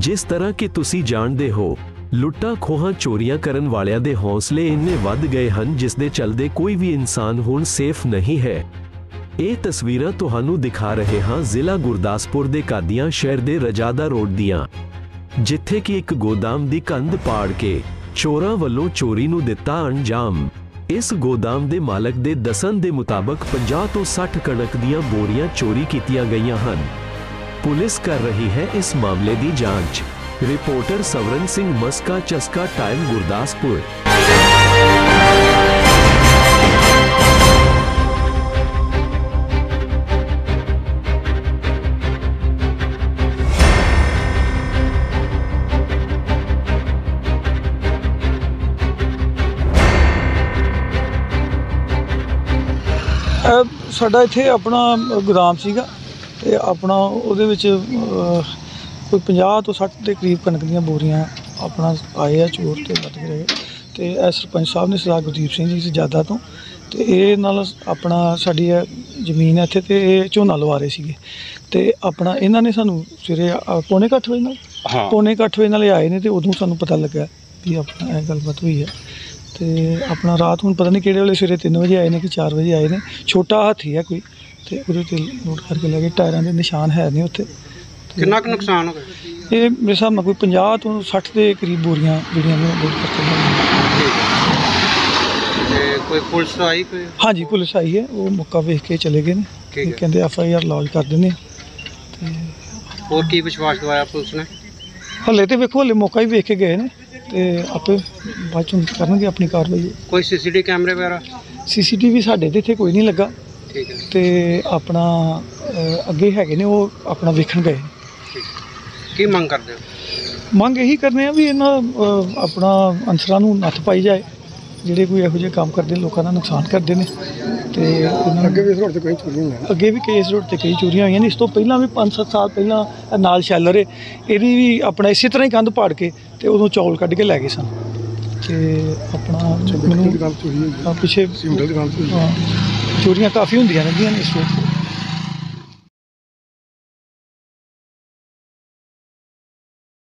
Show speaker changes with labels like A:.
A: जिस तरह कि तुसी जानते हो लुट्टा खोहां चोरियां करन वालियां दे हौसले इन्ने वध गए हन जिस दे चलदे कोई भी इंसान हुण सेफ नहीं है। ਇਹ ਤਸਵੀਰਾਂ ਤੁਹਾਨੂੰ ਦਿਖਾ ਰਹੇ ਹਾਂ ਜ਼ਿਲ੍ਹਾ ਗੁਰਦਾਸਪੁਰ ਦੇ ਕਾਦੀਆਂ ਸ਼ਹਿਰ ਦੇ ਰਜਾਦਾ ਰੋਡ ਦੀਆਂ, ਜਿੱਥੇ ਕਿ ਇੱਕ ਗੋਦਾਮ ਦੀ ਕੰਧ ਪਾੜ ਕੇ ਚੋਰਾਂ ਵੱਲੋਂ ਚੋਰੀ ਨੂੰ ਦਿੱਤਾ ਅੰਜਾਮ। ਇਸ ਗੋਦਾਮ ਦੇ ਮਾਲਕ ਦੇ ਦੱਸਣ ਦੇ ਮੁਤਾਬਕ 50 ਤੋਂ 60 ਕਣਕ ਦੀਆਂ ਬੋਰੀਆਂ ਚੋਰੀ ਕੀਤੀਆਂ ਗਈਆਂ ਹਨ। ਪੁਲਿਸ ਕਰ ਰਹੀ ਹੈ ਇਸ ਮਾਮਲੇ ਦੀ ਜਾਂਚ। ਰਿਪੋਰਟਰ ਸਵਰਨ ਸਿੰਘ ਮਸਕਾ, ਚਸਕਾ ਟਾਈਮ, ਗੁਰਦਾਸਪੁਰ।
B: साडा इत्थे अपना गोदाम सीगा ते अपना उहदे विच कोई 50 तो 60 के करीब कणक दीयां बोरियां अपना आए आ चोर ते लद गए ते सरपंच साहब ने सरदार गुरदीप सिंह जी सजादा तो ते इह नाल अपना साडी जमीन है इत्थे ते झोना लवा रहे सीगे ते अपना इन्हां ने सानू सवेरे पौने 8 बजे पौने 8 बजे नाल आए ने ते उदों सानू पता लगा भी अपना इह गलबात हुई है। तो अपना रात हूँ पता नहीं कि वेले सवेरे 3 बजे आए ने कि 4 बजे आए ने। छोटा हाथी है कोई तो वो नोट करके ले गए। टायरों के निशान है नहीं उत्थे।
C: कितना नुकसान हो गया?
B: ये मेरे हिसाब में कोई 50 तो 60 के करीब बोरियां जिहड़ियां ने लोड करके
C: कोई पुलिस आई कोई?
B: हाँ जी पुलिस आई है, वो मौका वेख के चले गए ने, कहते FIR लॉज कर देने।
C: और की विश्वास दवाया पुलिस ने?
B: हले तो वेखो हले मौका ही वेख के गए ने ते आपे बाद चों करनगे अपनी कार्रवाई।
C: कोई CCTV कैमरे वगैरह?
B: CCTV साडे ते इत्थे कोई नहीं लगा।
C: ठीक है।
B: ते अपना अगे हैगे ने वो अपना वेखण गए।
C: की मंग करदे हो?
B: मंग यही करने भी इन्हां अपना अंसरां नूं नत्थ पाई जाए ਜਿਹੜੇ ਕੋਈ ਇਹੋ ਜਿਹੇ ਕੰਮ ਕਰਦੇ ਲੋਕਾਂ ਦਾ ਨੁਕਸਾਨ ਕਰਦੇ ਨੇ। ਤੇ ਅੱਗੇ ਵੀ ਇਸ ਰੋਡ ਤੇ ਕਈ ਚੋਰੀਆਂ ਹੋਈਆਂ, ਅੱਗੇ ਵੀ ਕਈ ਇਸ ਰੋਡ ਤੇ ਕਈ ਚੋਰੀਆਂ ਹੋਈਆਂ ਨੇ। ਇਸ ਤੋਂ ਪਹਿਲਾਂ ਵੀ 5-7 ਸਾਲ ਪਹਿਲਾਂ ਨਾਲ ਸ਼ੈਲਰ ਹੈ ਇਹਦੀ ਵੀ ਆਪਣਾ ਇਸੇ ਤਰ੍ਹਾਂ ਹੀ ਕੰਧ ਪਾੜ ਕੇ ਤੇ ਉਦੋਂ ਚੌਲ ਕੱਢ ਕੇ ਲੈ ਗਏ ਸਨ। ਤੇ ਆਪਣਾ ਪਿੱਛੇ ਚੋਰੀਆਂ ਕਾਫੀ ਹੁੰਦੀਆਂ ਰਹਿੰਦੀਆਂ ਨੇ ਇਸ ਰੋਡ ਤੇ।